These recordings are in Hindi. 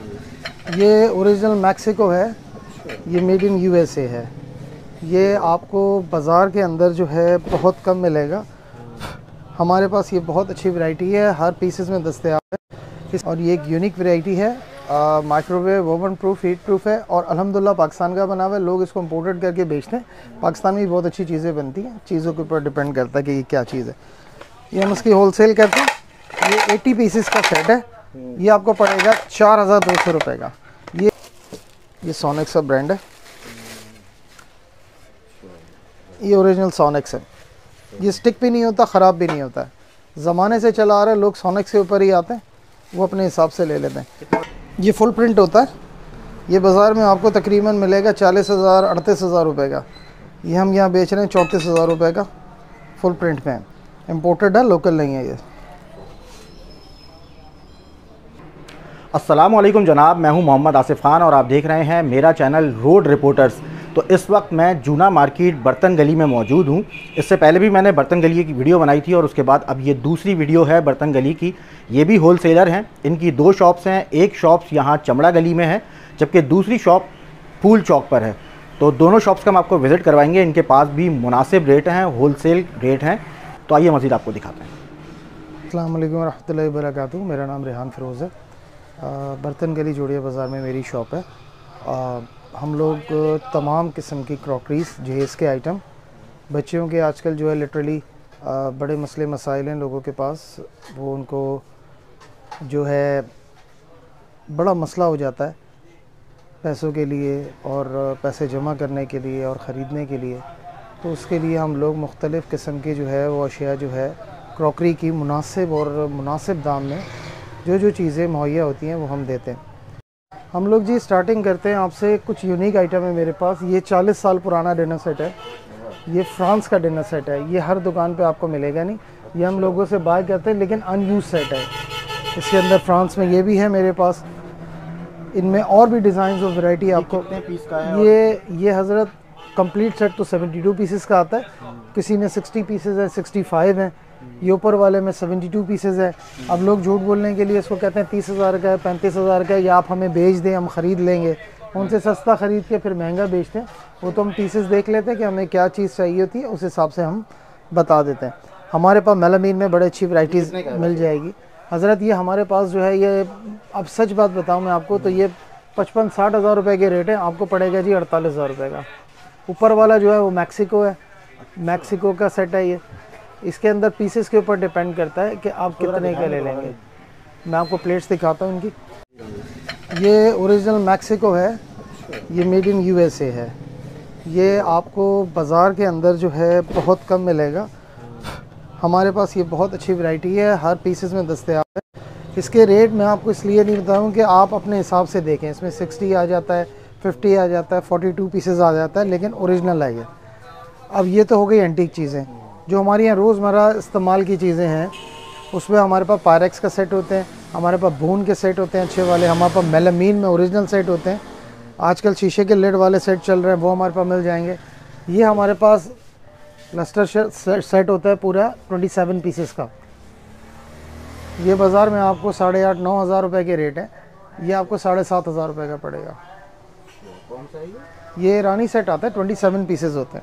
ये ओरिजिनल मैक्सिको है, ये मेड इन यूएसए है। ये आपको बाज़ार के अंदर जो है बहुत कम मिलेगा। हमारे पास ये बहुत अच्छी वैरायटी है, हर पीसेस में दस्तयाब है। और ये एक यूनिक वैरायटी है, microwave oven proof, heat proof है और अल्हम्दुलिल्लाह पाकिस्तान का बना हुआ है। लोग इसको इम्पोर्टेड करके बेचते हैं। पाकिस्तान में भी बहुत अच्छी चीज़ें बनती हैं, चीज़ों के ऊपर डिपेंड करता है कि ये क्या चीज़ है। ये हम इसकी होलसेल करते हैं। ये 80 पीसेस का सेट है, ये आपको पड़ेगा 4200 रुपये का। ये सोनिक्स का ब्रांड है, ये ओरिजिनल सोनिक्स है। ये स्टिक भी नहीं होता, ख़राब भी नहीं होता है। ज़माने से चला आ रहा है, लोग सोनिक्स के ऊपर ही आते हैं, वो अपने हिसाब से ले लेते हैं। ये फुल प्रिंट होता है, ये बाज़ार में आपको तकरीबन मिलेगा 40,000 38,000 रुपये का। ये हम यहाँ बेच रहे हैं 34,000 रुपये का, फुल प्रिंट में है, इम्पोर्टेड है, लोकल नहीं है ये। अस्सलामुअलैकुम जनाब, मैं हूं मोहम्मद आसिफ खान और आप देख रहे हैं मेरा चैनल रोड रिपोर्टर्स। तो इस वक्त मैं जूना मार्केट बर्तन गली में मौजूद हूं। इससे पहले भी मैंने बर्तन गली की वीडियो बनाई थी और उसके बाद अब ये दूसरी वीडियो है बर्तन गली की। ये भी होल सेलर हैं, इनकी 2 शॉप्स हैं। एक शॉप्स यहाँ चमड़ा गली में है, जबकि दूसरी शॉप फूल चौक पर है। तो दोनों शॉप्स का हम आपको विज़िट करवाएंगे। इनके पास भी मुनासिब रेट हैं, होल सेल रेट हैं। तो आइए मज़ीद आपको दिखाते हैं। अस्सलाम वालेकुम रहमतुल्लाहि व बरकातहू। मेरा नाम रेहान फ़िरोज़ है। बर्तन गली जोड़िया बाज़ार में मेरी शॉप है। हम लोग तमाम किस्म की क्रॉकरीज, जहेज़ के आइटम, बच्चियों के आजकल जो है लिटरली बड़े मसले मसाइल हैं लोगों के पास, वो उनको जो है बड़ा मसला हो जाता है पैसों के लिए और पैसे जमा करने के लिए और ख़रीदने के लिए। तो उसके लिए हम लोग मुख्तलिफ़ किस्म की जो है वो अशिया जो है क्रॉकरी की मुनासिब और मुनासिब दाम में जो चीज़ें मुहैया होती हैं वो हम देते हैं। हम लोग जी स्टार्टिंग करते हैं आपसे, कुछ यूनिक आइटम है मेरे पास। ये 40 साल पुराना डिनर सेट है, ये फ्रांस का डिनर सेट है। ये हर दुकान पे आपको मिलेगा नहीं, ये हम लोगों से बाय करते हैं, लेकिन अनयूज सेट है। इसके अंदर फ्रांस में ये भी है मेरे पास। इनमें और भी डिज़ाइन और वैरायटी आपको। पीस का है? ये हज़रत कंप्लीट सेट तो 72 पीसेस का आता है, किसी में 60 पीसेस है, 65 हैं। ये ऊपर वाले में 72 पीसेस है। अब लोग झूठ बोलने के लिए इसको कहते हैं 30,000 का है, 35,000 का है, या आप हमें बेच दें, हम ख़रीद लेंगे। उनसे सस्ता ख़रीद के फिर महंगा बेचते हैं। वो तो हम पीसेस देख लेते हैं कि हमें क्या चीज़ चाहिए होती है, उस हिसाब से हम बता देते हैं। हमारे पास मेलामीन में बड़ी अच्छी वैराइटीज़ मिल जाएगी हज़रत। ये हमारे पास जो है, ये अब सच बात बताऊँ मैं आपको, तो ये 55-60 हज़ार रुपये के रेट है। आपको पड़ेगा जी 48,000 रुपये का। ऊपर वाला जो है वो मैक्सिको है, मैक्सिको का सेट है ये। इसके अंदर पीसेस के ऊपर डिपेंड करता है कि आप कितने का ले लेंगे। मैं आपको प्लेट्स दिखाता हूँ इनकी। ये ओरिजिनल मैक्सिको है, ये मेड इन यूएसए है। ये आपको बाज़ार के अंदर जो है बहुत कम मिलेगा। हमारे पास ये बहुत अच्छी वैरायटी है, हर पीसेस में दस्तयाब है। इसके रेट मैं आपको इसलिए नहीं बताऊँ कि आप अपने हिसाब से देखें। इसमें 60 आ जाता है, 50 आ जाता है, 42 पीसेस आ जाता है, लेकिन ओरिजिनल है ये। अब ये तो हो गई एंटीक चीज़ें। जो हमारे यहाँ रोज़मर्रा इस्तेमाल की चीज़ें हैं, उसमें हमारे पास पायरेक्स का सेट होते हैं, हमारे पास बोन के सेट होते हैं अच्छे वाले, हमारे पास मेलामीन में ओरिजिनल सेट होते हैं। आजकल शीशे के लेड वाले सेट चल रहे हैं, वो हमारे पास मिल जाएंगे। ये हमारे पास लस्टर सेट होता है पूरा 27 पीसेस का। ये बाज़ार में आपको 8,500-9 हज़ार रुपये के रेट है। ये आपको 7,500 रुपये का पड़ेगा। कौन सा है ये रानी सेट आता है, 27 पीसेस होते हैं।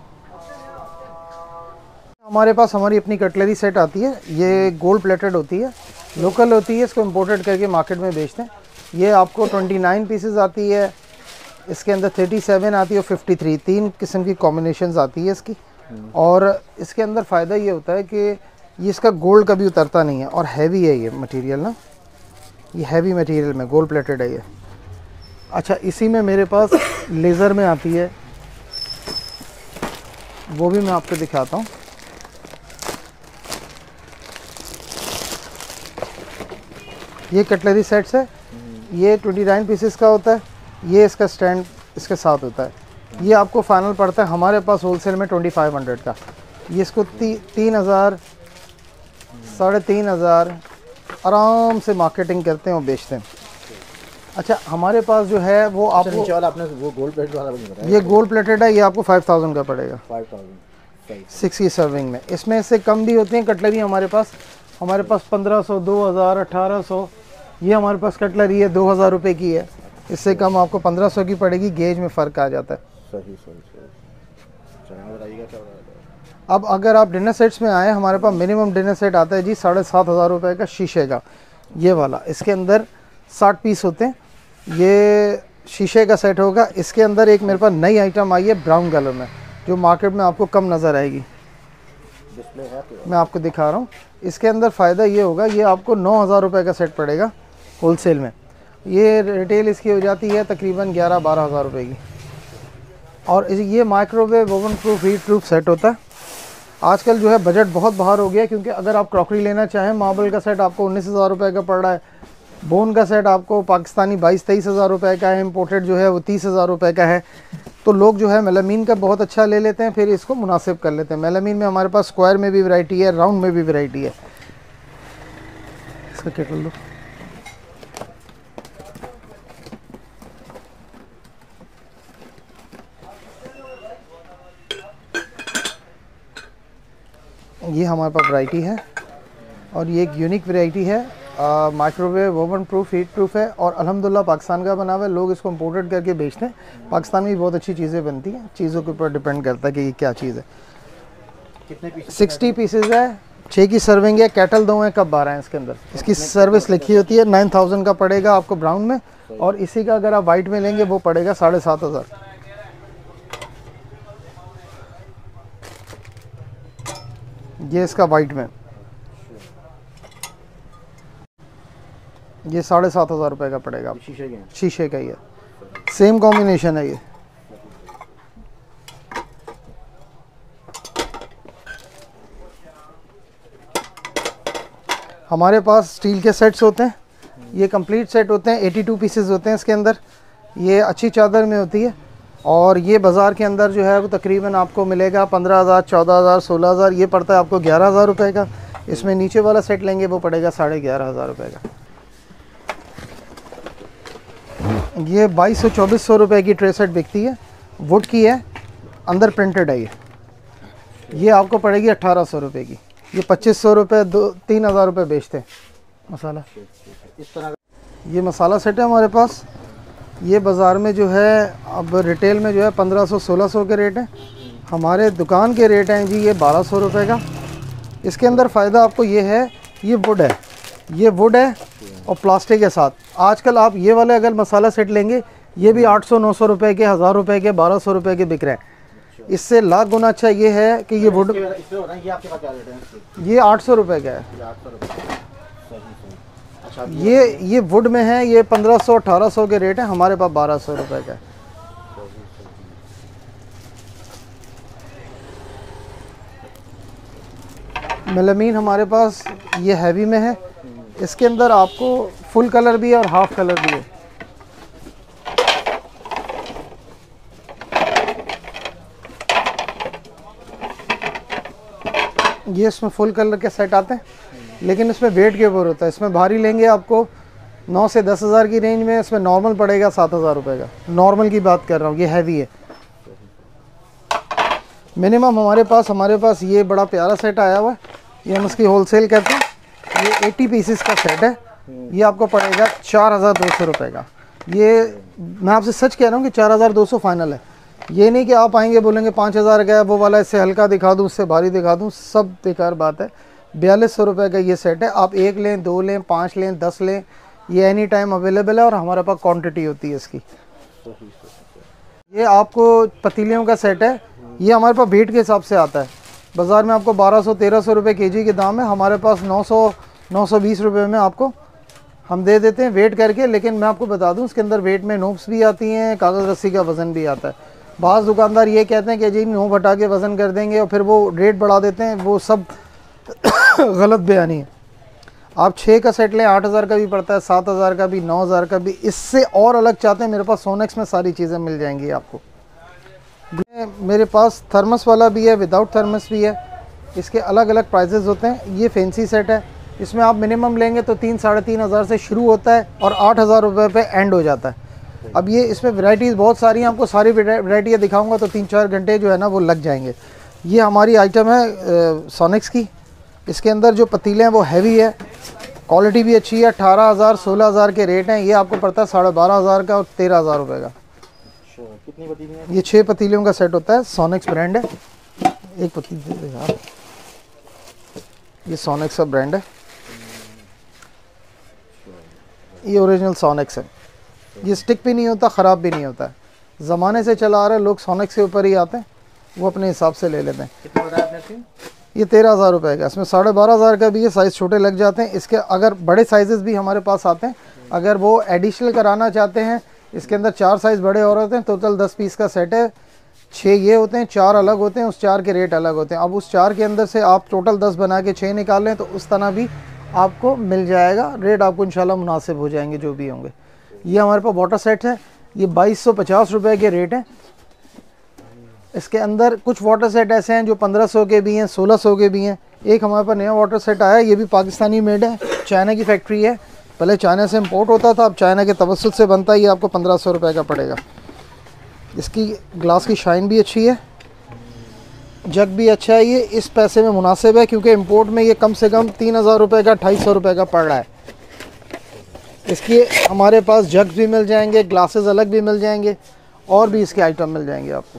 हमारे पास हमारी अपनी कटलरी सेट आती है, ये गोल्ड प्लेटेड होती है, लोकल होती है। इसको इम्पोर्टेड करके मार्केट में बेचते हैं। ये आपको 29 पीसेस आती है, इसके अंदर 37 आती है और 53, 3 किस्म की कॉम्बिनेशंस आती है इसकी। और इसके अंदर फ़ायदा ये होता है कि ये इसका गोल्ड कभी उतरता नहीं है और हैवी है ये मटेरियल ना, ये हैवी मटेरियल में गोल्ड प्लेटेड है ये। अच्छा, इसी में मेरे पास लेज़र में आती है, वो भी मैं आपको दिखाता हूँ। ये कटलरी सेट्स है, ये 29 पीसेस का होता है। ये इसका स्टैंड इसके साथ होता है। ये आपको फाइनल पड़ता है हमारे पास होलसेल में 2500 का। ये इसको 3,000 3,500 आराम से मार्केटिंग करते हैं और बेचते हैं। अच्छा, हमारे पास जो है वो आपको नीचे वाला आपने वो गोल्ड प्लेट वाला बताया, ये गोल्ड प्लेटेड है, ये आपको 5,000 का पड़ेगा, 5,000 60 सर्विंग में। इसमें से कम भी होती हैं कटलरी हमारे पास 1500, 2,000, 1,800, ये हमारे पास कटलरी है 2000 रुपये की है, इससे कम आपको 1500 की पड़ेगी, गेज में फ़र्क आ जाता है। सही सही सही। बताइएगा क्या। अब अगर आप डिनर सेट्स में आए, हमारे पास मिनिमम डिनर सेट आता है जी 7500 रुपये का, शीशे का ये वाला। इसके अंदर 60 पीस होते हैं, ये शीशे का सेट होगा। इसके अंदर एक मेरे पास नई आइटम आई है ब्राउन कलर में, जो मार्केट में आपको कम नज़र आएगी। डिस्प्ले है तो मैं आपको दिखा रहा हूँ। इसके अंदर फ़ायदा ये होगा, ये आपको 9000 रुपये का सेट पड़ेगा होलसेल में। ये रिटेल इसकी हो जाती है तकरीबन 11-12 हज़ार रुपये की। और ये microwave oven proof heat proof set होता है। आजकल जो है बजट बहुत बाहर हो गया, क्योंकि अगर आप क्रॉकरी लेना चाहें, मार्बल का सेट आपको 19,000 रुपये का पड़ रहा है, बोन का सेट आपको पाकिस्तानी 22-23 हज़ार रुपये का है, इम्पोर्टेड जो है वो 30,000 रुपये का है। तो लोग जो है मेलामीन का बहुत अच्छा ले लेते हैं, फिर इसको मुनासिब कर लेते हैं। मेलामीन में हमारे पास स्क्वायर में भी वैरायटी है, राउंड में भी वैरायटी है। इसका केटल लो। ये हमारे पास वैरायटी है, और ये एक यूनिक वैरायटी है। Microwave oven proof heat proof है, और अल्हम्दुलिल्लाह पाकिस्तान का बना हुआ है। लोग इसको इम्पोर्टेड करके बेचते हैं। पाकिस्तान में भी बहुत अच्छी चीज़ें बनती हैं, चीज़ों के ऊपर डिपेंड करता है कि ये क्या चीज़ है। कितने पीस? 60 पीसेज है, 6 की सर्विंग है, कैटल 2 है, कप 12 है इसके अंदर। इसकी सर्विस लिखी होती है। 9000 का पड़ेगा आपको ब्राउन में, और इसी का अगर आप वाइट में लेंगे वो पड़ेगा 7500। ये इसका वाइट में, ये 7500 रुपये का पड़ेगा। शीशे के? शीशे का ही है, सेम कॉम्बिनेशन है ये। हमारे पास स्टील के सेट्स होते हैं, ये कंप्लीट सेट होते हैं, 82 पीसेस होते हैं इसके अंदर। ये अच्छी चादर में होती है, और ये बाज़ार के अंदर जो है वो तकरीबन आपको मिलेगा 15,000, 14,000, 16,000। ये पड़ता है आपको 11,000 रुपये का। इसमें नीचे वाला सेट लेंगे वो पड़ेगा 11,500 रुपये का। ये 2200-2400 रुपये की ट्रे सेट बिकती है, वुड की है, अंदर प्रिंटेड है। ये आपको पड़ेगी 1800 रुपये की। ये 2500 रुपये, 3,000 रुपये बेचते हैं मसाला। इस तरह ये मसाला सेट है हमारे पास। ये बाज़ार में जो है अब रिटेल में जो है 1500-1600 के रेट हैं। हमारे दुकान के रेट हैं जी ये 1200 रुपये का। इसके अंदर फ़ायदा आपको ये है, ये वुड है, ये वुड है और प्लास्टिक के साथ। आजकल आप ये वाले अगर मसाला सेट लेंगे, ये भी 800-900 रुपये के, 1000 रुपये के, 1200 रुपये के बिक रहे हैं। इससे लाख गुना अच्छा ये है कि ये वुड, ये 800 रुपये का है। ये वुड में है, ये 1500-1800 के रेट है, हमारे पास 1200 रुपये का है। मेलामीन हमारे पास ये हैवी में है। इसके अंदर आपको फुल कलर भी है और हाफ कलर भी है। ये इसमें फुल कलर के सेट आते हैं, लेकिन इसमें वेट के ऊपर होता है। इसमें भारी लेंगे आपको 9 से 10 हज़ार की रेंज में, इसमें नॉर्मल पड़ेगा 7,000 रुपये का। नॉर्मल की बात कर रहा हूँ, ये हैवी है। मिनिमम हमारे पास ये बड़ा प्यारा सेट आया हुआ है, ये हम इसकी होलसेल कहते हैं। ये 80 पीसेस का सेट है, ये आपको पड़ेगा 4,200 रुपये का। ये मैं आपसे सच कह रहा हूँ कि 4,200 फाइनल है। ये नहीं कि आप आएंगे बोलेंगे 5,000 का है, वो वाला इससे हल्का दिखा दूँ, उससे भारी दिखा दूँ, सब बेकार बात है। 4,200 रुपये का ये सेट है। आप 1 लें, 2 लें, 5 लें, 10 लें, ये एनी टाइम अवेलेबल है, और हमारे पास क्वांटिटी होती है इसकी। ये आपको पतीलियों का सेट है, ये हमारे पास वेट के हिसाब से आता है। बाज़ार में आपको 1200-1300 रुपये केजी के दाम है, हमारे पास 900-920 रुपये में आपको हम दे देते हैं वेट करके। लेकिन मैं आपको बता दूं, इसके अंदर वेट में नोब्स भी आती हैं, कागज़ रस्सी का वज़न भी आता है। बाज़ दुकानदार ये कहते हैं कि जी नोब हटा के वज़न कर देंगे, और फिर वो रेट बढ़ा देते हैं, वो सब गलत बयानी है। आप 6 का सेट लें, 8,000 का भी पड़ता है, 7,000 का भी, 9,000 का भी। इससे और अलग चाहते हैं, मेरे पास सोनेक्स में सारी चीज़ें मिल जाएंगी आपको। मेरे पास थर्मस वाला भी है, विदाउट थर्मस भी है। इसके अलग अलग प्राइजेज़ होते हैं। ये फैंसी सेट है, इसमें आप मिनिमम लेंगे तो 3-3.5 हज़ार से शुरू होता है, और 8,000 रुपये पे एंड हो जाता है। अब ये इसमें वैरायटीज़ बहुत सारी हैं, आपको सारी वैरायटियाँ दिखाऊंगा तो 3-4 घंटे जो है ना वो लग जाएंगे। ये हमारी आइटम है सोनेक्स की। इसके अंदर जो पतीले हैं वो हैवी है, क्वालिटी भी अच्छी है। 18,000 16,000 के रेट हैं। ये आपको पड़ता है 12,500 का और 13,000 रुपये का। कितनी पतीली है? ये 6 पतीलियों का सेट होता है। सोनेक्स ब्रांड है। एक पतीली दे दे यार। ये सोनेक्स का ब्रांड है। ये ओरिजिनल सोनेक्स है। ये स्टिक भी नहीं होता, ख़राब भी नहीं होता है। ज़माने से चला आ रहा है, लोग सोनेक्स के ऊपर ही आते हैं, वो अपने हिसाब से ले लेते हैं। कितना बताया आपने? ये 13,000 रुपये का। इसमें 12,500 का भी है। साइज़ छोटे लग जाते हैं। इसके अगर बड़े साइज़ भी हमारे पास आते हैं, अगर वो एडिशनल कराना चाहते हैं, इसके अंदर 4 साइज़ बड़े और होते हैं। टोटल 10 पीस का सेट है। 6 ये होते हैं, 4 अलग होते हैं। उस 4 के रेट अलग होते हैं। अब उस 4 के अंदर से आप टोटल 10 बना के 6 निकाल लें तो उस तरह भी आपको मिल जाएगा। रेट आपको इंशाल्लाह मुनासिब हो जाएंगे जो भी होंगे। ये हमारे पास वाटर सेट है। ये 2250 रुपये के रेट हैं। इसके अंदर कुछ वाटर सेट ऐसे हैं जो 1500 के भी हैं, 1600 के भी हैं। एक हमारे पास नया वाटर सेट आया है, ये भी पाकिस्तानी मेड है, चाइना की फैक्ट्री है। पहले चाइना से इंपोर्ट होता था, अब चाइना के तवस्सुत से बनता है। ये आपको 1500 रुपये का पड़ेगा। इसकी ग्लास की शाइन भी अच्छी है, जग भी अच्छा है। ये इस पैसे में मुनासिब है क्योंकि इंपोर्ट में ये कम से कम 3,000 रुपये का 250 रुपये का पड़ रहा है। इसके हमारे पास जग भी मिल जाएंगे, ग्लासेस अलग भी मिल जाएंगे और भी इसके आइटम मिल जाएंगे आपको।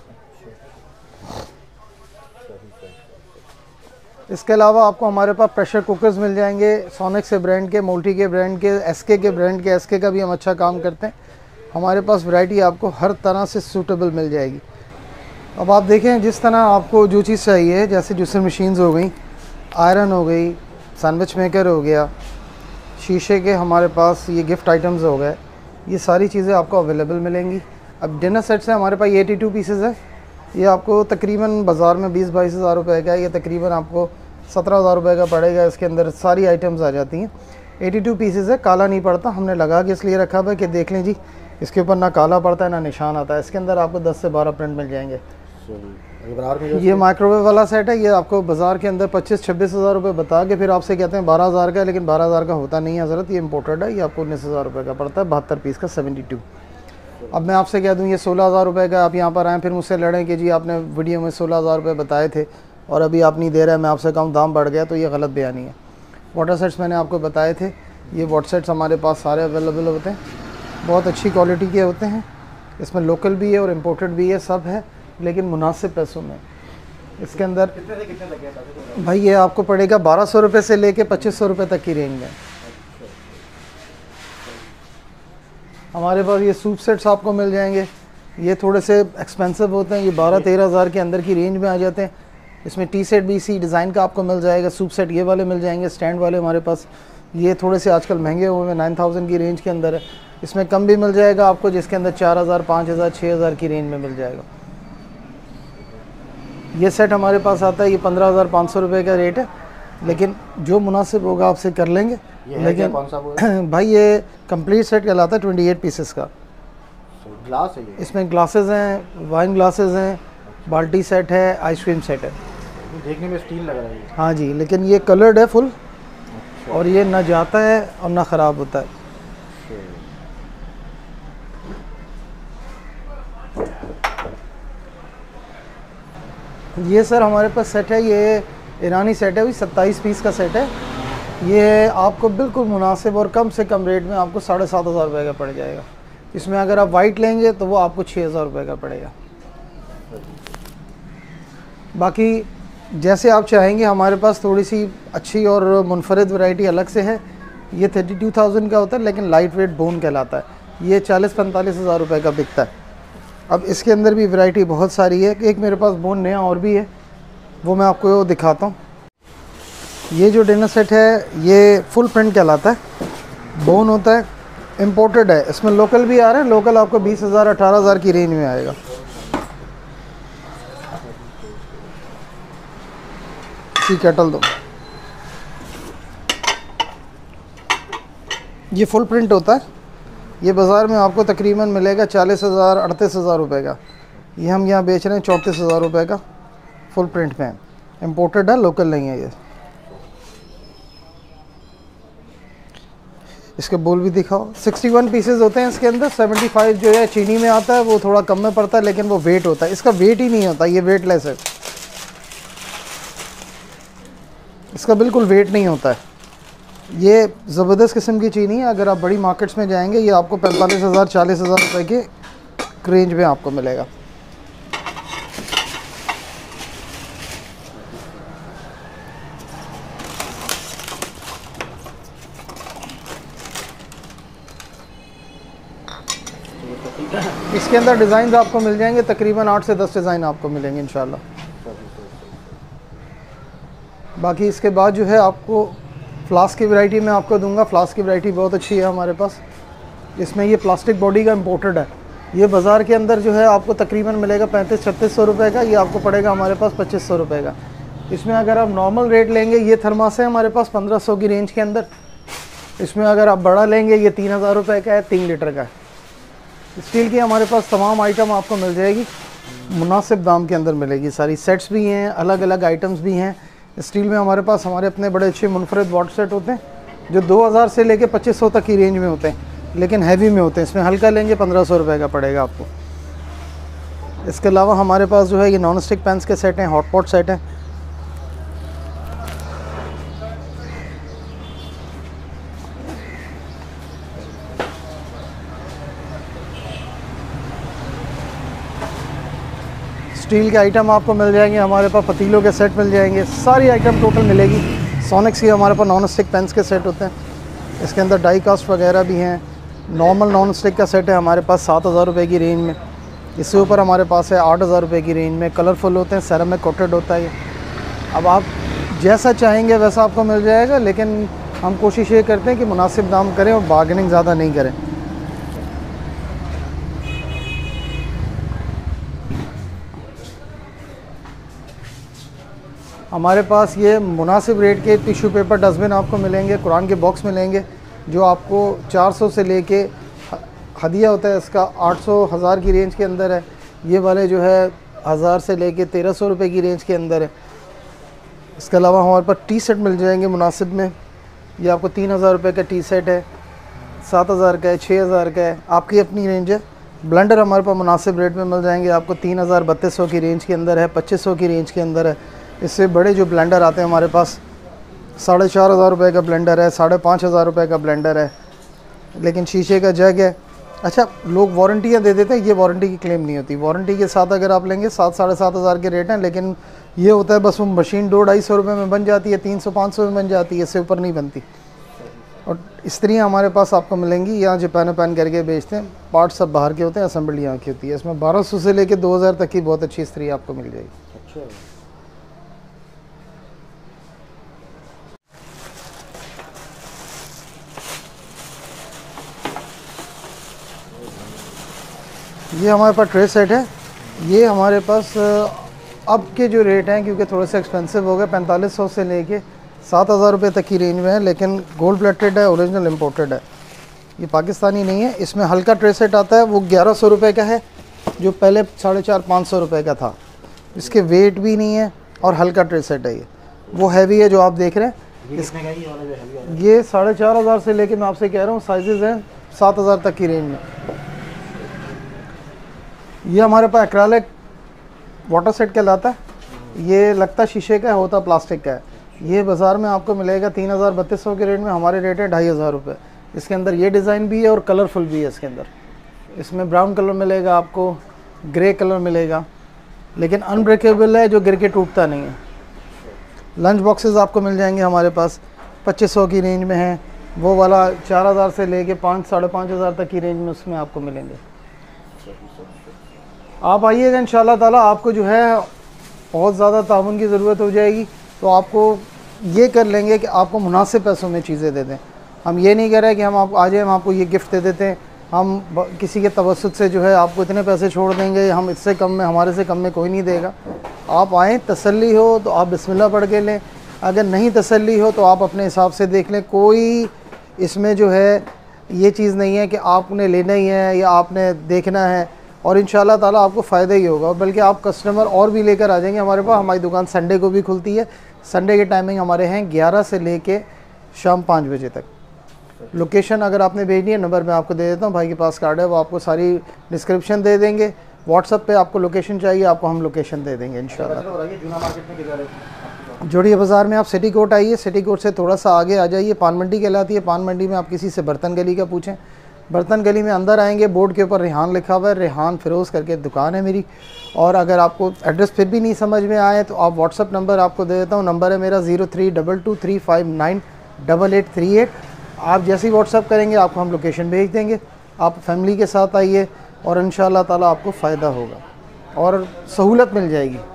इसके अलावा आपको हमारे पास प्रेशर कुकर्स मिल जाएंगे, सोनेक्स के ब्रांड के, मोल्टी के ब्रांड के, एसके के ब्रांड के। एसके का भी हम अच्छा काम करते हैं। हमारे पास वैरायटी आपको हर तरह से सूटेबल मिल जाएगी। अब आप देखें जिस तरह आपको जो चीज़ चाहिए, जैसे जूसर मशीन्स हो गई, आयरन हो गई, सैंडविच मेकर हो गया, शीशे के हमारे पास ये गिफ्ट आइटम्स हो गए, ये सारी चीज़ें आपको अवेलेबल मिलेंगी। अब डिनर सेट से हमारे पास 82 पीसेस है। ये आपको तकरीबन बाज़ार में 20-22 हज़ार रुपये का है। ये तकरीबन आपको 17,000 रुपये का पड़ेगा। इसके अंदर सारी आइटम्स आ जाती हैं। 82 पीसेस है, काला नहीं पड़ता। हमने लगा के इसलिए रखा हुआ है कि देख लें जी, इसके ऊपर ना काला पड़ता है ना निशान आता है। इसके अंदर आपको 10 से 12 प्रिंट मिल जाएंगे। ये माइक्रोवेव वाला सेट है। ये आपको बाज़ार के अंदर 25-26 हज़ार रुपये बता के फिर आपसे कहते हैं 12,000 का है, लेकिन 12,000 का होता नहीं है हज़रत। ये इंपोर्टेड है। ये आपको 19,000 रुपये का पड़ता है, 72 पीस का 72। अब मैं आपसे कह दूं ये 16,000 रुपये का, आप यहाँ पर आएँ फिर मुझसे लड़ें कि जी आपने वीडियो में 16,000 रुपये बताए थे और अभी आप नहीं दे रहे, मैं आपसे कहूँ दाम बढ़ गया, तो ये गलत बयानी है। वाटर सेट्स मैंने आपको बताए थे। ये वाटर सेट्स हमारे पास सारे अवेलेबल होते हैं, बहुत अच्छी क्वालिटी के होते हैं। इसमें लोकल भी है और इम्पोर्टेड भी है, सब है, लेकिन मुनासिब पैसों में। इसके अंदर कितने से कितने लगे भाई ये आपको पड़ेगा 1200 रुपये से लेके 2500 रुपये तक की रेंज में। हमारे पास ये सूप सेट्स आपको मिल जाएंगे। ये थोड़े से एक्सपेंसिव होते हैं। ये 12-13 हज़ार के अंदर की रेंज में आ जाते हैं। इसमें टी सेट भी इसी डिज़ाइन का आपको मिल जाएगा। सूप सेट ये वाले मिल जाएंगे, स्टैंड वाले हमारे पास। ये थोड़े से आजकल महंगे हुए हैं, 9,000 की रेंज के अंदर है। इसमें कम भी मिल जाएगा आपको, जिसके अंदर 4,000, 5,000, 6,000 की रेंज में मिल जाएगा। ये सेट हमारे पास आता है, ये 15,500 रुपये का रेट है, लेकिन जो मुनासिब होगा आपसे कर लेंगे। लेकिन कौन सा भाई ये कंप्लीट सेट कहलाता है 28 पीसेस का। ग्लास है ये? इसमें ग्लासेस हैं, वाइन ग्लासेस हैं, बाल्टी सेट है, आइसक्रीम सेट है। देखने में स्टील लग रहा है। हाँ जी, लेकिन ये कलर्ड है फुल। और ये ना जाता है और ना ख़राब होता है। ये सर हमारे पास सेट है, ये ईरानी सेट है, वही 27 पीस का सेट है। ये आपको बिल्कुल मुनासिब और कम से कम रेट में आपको 7,500 रुपये का पड़ जाएगा। इसमें अगर आप वाइट लेंगे तो वो आपको 6,000 रुपये का पड़ेगा। बाकी जैसे आप चाहेंगे, हमारे पास थोड़ी सी अच्छी और मुनफरद वैरायटी अलग से है। ये 32,000 का होता है, लेकिन लाइट वेट बोन कहलाता है। ये 40-45 हज़ार रुपये का बिकता है। अब इसके अंदर भी वैरायटी बहुत सारी है। एक मेरे पास बोन नया और भी है, वो मैं आपको दिखाता हूँ। ये जो डिनर सेट है ये फुल प्रिंट कहलाता है, बोन होता है, इम्पोर्टेड है। इसमें लोकल भी आ रहे हैं। लोकल आपको 20,000, 18,000 की रेंज में आएगा। केटल दो, ये फुल प्रिंट होता है। ये बाज़ार में आपको तकरीबन मिलेगा 40,000, 38,000 रुपये का। ये हम यहाँ बेच रहे हैं 34,000 रुपये का, फुल प्रिंट में। इम्पोर्टेड है, लोकल नहीं है ये। इसके बोल भी दिखाओ। 61 पीसेस होते हैं इसके अंदर। 75 जो है चीनी में आता है, वो थोड़ा कम में पड़ता है, लेकिन वो वेट होता है। इसका वेट ही नहीं होता, ये वेटलेस है। इसका बिल्कुल वेट नहीं होता है। ये ज़बरदस्त किस्म की चीनी है। अगर आप बड़ी मार्केट्स में जाएंगे ये आपको 45,000 40,000 रुपये के रेंज में आपको मिलेगा। इसके अंदर डिज़ाइन आपको मिल जाएंगे, तकरीबन 8 से 10 डिज़ाइन आपको मिलेंगे इंशाल्लाह। बाकी इसके बाद जो है आपको फ्लास्क की वैरायटी में आपको दूंगा। फ्लास्क की वैरायटी बहुत अच्छी है हमारे पास। इसमें ये प्लास्टिक बॉडी का इम्पोर्टेड है। ये बाज़ार के अंदर जो है आपको तकरीबन मिलेगा 3500-3600 रुपये का, ये आपको पड़ेगा हमारे पास 2500 रुपये का। इसमें अगर आप नॉर्मल रेट लेंगे, ये थर्मास है हमारे पास 1500 की रेंज के अंदर। इसमें अगर आप बड़ा लेंगे ये 3000 रुपये का है, 3 लीटर का है। स्टील की हमारे पास तमाम आइटम आपको मिल जाएगी, मुनासिब दाम के अंदर मिलेगी। सारी सेट्स भी हैं, अलग अलग आइटम्स भी हैं। स्टील में हमारे पास हमारे अपने बड़े अच्छे मुनफरद वाटर सेट होते हैं जो 2000 से लेके 2500 तक की रेंज में होते हैं, लेकिन हैवी में होते हैं। इसमें हल्का लेंगे 1500 रुपये का पड़ेगा आपको। इसके अलावा हमारे पास जो है ये नॉन स्टिक पैंस के सेट हैं, हॉट पॉट सेट हैं। स्टील के आइटम आपको मिल जाएंगे हमारे पास, पतीलों के सेट मिल जाएंगे, सारी आइटम टोटल मिलेगी। सोनिक्स की हमारे पास नॉन स्टिक पेंस के सेट होते हैं। इसके अंदर डाई कास्ट वगैरह भी हैं। नॉर्मल नॉन स्टिक का सेट है हमारे पास 7000 रुपये की रेंज में। इससे ऊपर हमारे पास है 8000 रुपये की रेंज में। कलरफुल होते हैं, सेरामिक कोटेड होता है ये। अब आप जैसा चाहेंगे वैसा आपको मिल जाएगा, लेकिन हम कोशिश ये करते हैं कि मुनासिब दाम करें और बार्गेनिंग ज़्यादा नहीं करें। हमारे पास ये मुनासिब रेट के टिश्यू पेपर डस्टबिन आपको मिलेंगे, कुरान के बॉक्स मिलेंगे जो आपको 400 से लेके हदिया होता है इसका 800-1000 की रेंज के अंदर है। ये वाले जो है 1000 से लेके 1300 रुपये की रेंज के अंदर है। इसके अलावा हमारे पास टी सेट मिल जाएंगे मुनासिब में। ये आपको 3000 रुपये का टी सेट है, 7000 का है, 6000 का है, आपकी अपनी रेंज है। ब्लेंडर हमारे पास मुनासिब रेट में मिल जाएंगे आपको 3000-3200 की रेंज के अंदर है, 2500 की रेंज के अंदर है। इससे बड़े जो ब्लेंडर आते हैं हमारे पास 4500 रुपये का ब्लेंडर है, 5500 रुपये का ब्लेंडर है, लेकिन शीशे का जग है। अच्छा, लोग वारंटियाँ दे देते हैं, ये वारंटी की क्लेम नहीं होती। वारंटी के साथ अगर आप लेंगे 7-7,500 के रेट हैं, लेकिन ये होता है बस वो मशीन 200-250 रुपये में बन जाती है, 300-500 में बन जाती है, इससे ऊपर नहीं बनती। और इस्त्रियाँ हमारे पास आपको मिलेंगी, यहाँ जापान पैन करके बेचते हैं। पार्ट्स सब बाहर के होते हैं, असेंबली यहाँ की होती है। इसमें 1200 से लेकर 2000 तक की बहुत अच्छी इस्त्री आपको मिल जाएगी। अच्छा, ये हमारे पास ट्रे सेट है। ये हमारे पास अब के जो रेट हैं, क्योंकि थोड़े से एक्सपेंसिव हो गए, 4500 से लेके 7000 रुपये तक की रेंज में है, लेकिन गोल्ड प्लेटेड है, ओरिजिनल इम्पोर्टेड है, ये पाकिस्तानी नहीं है। इसमें हल्का ट्रे सेट आता है, वो 1100 रुपये का है, जो पहले 450-500 रुपये का था। इसके वेट भी नहीं है और हल्का ट्रे सेट है। ये वो हैवी है जो आप देख रहे हैं। ये 4500 से लेके मैं आपसे कह रहा हूँ साइजेज़ हैं 7000 तक की रेंज में। ये हमारे पास एक्रेलिक वाटर सेट कहलाता है। ये लगता शीशे का है, होता प्लास्टिक का है। ये बाज़ार में आपको मिलेगा 3000-3200 के रेट में, हमारे रेट है 2500 रुपये। इसके अंदर ये डिज़ाइन भी है और कलरफुल भी है इसके अंदर। इसमें ब्राउन कलर मिलेगा आपको, ग्रे कलर मिलेगा, लेकिन अनब्रेकेबल है, जो गिर के टूटता नहीं है। लंच बॉक्सेस आपको मिल जाएंगे हमारे पास, 2500 की रेंज में है। वो वाला 4000 से लेके 5-5,500 तक की रेंज में उसमें आपको मिलेंगे। आप आइएगा इंशाल्लाह ताला, आपको जो है बहुत ज़्यादा ताउन की ज़रूरत हो जाएगी, तो आपको ये कर लेंगे कि आपको मुनासिब पैसों में चीज़ें दे दें। हम ये नहीं कह रहे कि हम आप आ जाए, हम आपको ये गिफ्ट दे देते हैं, हम किसी के तवस्सुत से जो है आपको इतने पैसे छोड़ देंगे, हम इससे कम में, हमारे से कम में कोई नहीं देगा। आप आएँ, तसल्ली हो तो आप बिस्मिल्लाह पढ़ के लें, अगर नहीं तसल्ली हो तो आप अपने हिसाब से देख लें। कोई इसमें जो है ये चीज़ नहीं है कि आपने लेना ही है या आपने देखना है, और इंशाल्लाह ताला आपको फ़ायदा ही होगा, बल्कि आप कस्टमर और भी लेकर आ जाएंगे हमारे पास। हमारी दुकान संडे को भी खुलती है। संडे के टाइमिंग हमारे हैं 11 से लेके शाम 5 बजे तक। लोकेशन अगर आपने भेजनी है, नंबर मैं आपको दे देता हूँ, भाई के पास कार्ड है, वो आपको सारी डिस्क्रिप्शन दे देंगे। व्हाट्सअप पे आपको लोकेशन चाहिए, आपको हम लोकेशन दे देंगे इंशाल्लाह। जोड़िया बाज़ार में आप सिटी कोर्ट आइए, सिटी कोर्ट से थोड़ा सा आगे आ जाइए, पान मंडी कहलाती है। पान मंडी में आप किसी से बर्तन गली का पूछें, बर्तन गली में अंदर आएंगे, बोर्ड के ऊपर रेहान लिखा हुआ है, रेहान फ़िरोज़ करके दुकान है मेरी। और अगर आपको एड्रेस फिर भी नहीं समझ में आए तो आप व्हाट्सअप नंबर आपको दे देता हूँ, नंबर है मेरा 032235988838। आप जैसे ही व्हाट्सअप करेंगे आपको हम लोकेशन भेज देंगे, आप फैमिली के साथ आइए और इंशाअल्लाह ताला आपको फ़ायदा होगा और सहूलत मिल जाएगी।